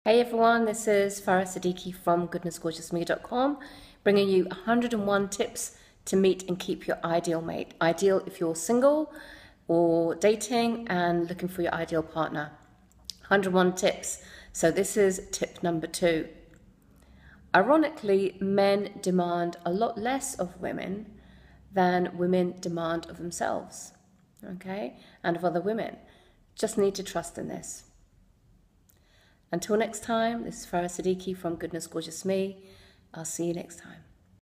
Hey everyone, this is Farah Siddiqui from goodnessgorgeousme.com, bringing you 101 tips to meet and keep your ideal mate. Ideal if you're single or dating and looking for your ideal partner. 101 tips. So this is tip number 2. Ironically, men demand a lot less of women than women demand of themselves, okay, and of other women. Just need to trust in this. Until next time, this is Farah Siddiqui from Goodness Gorgeous Me. I'll see you next time.